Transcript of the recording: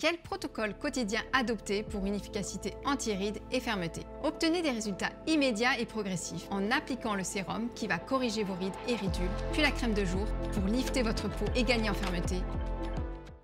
Quel protocole quotidien adopter pour une efficacité anti-rides et fermeté? Obtenez des résultats immédiats et progressifs en appliquant le sérum qui va corriger vos rides et ridules, puis la crème de jour pour lifter votre peau et gagner en fermeté,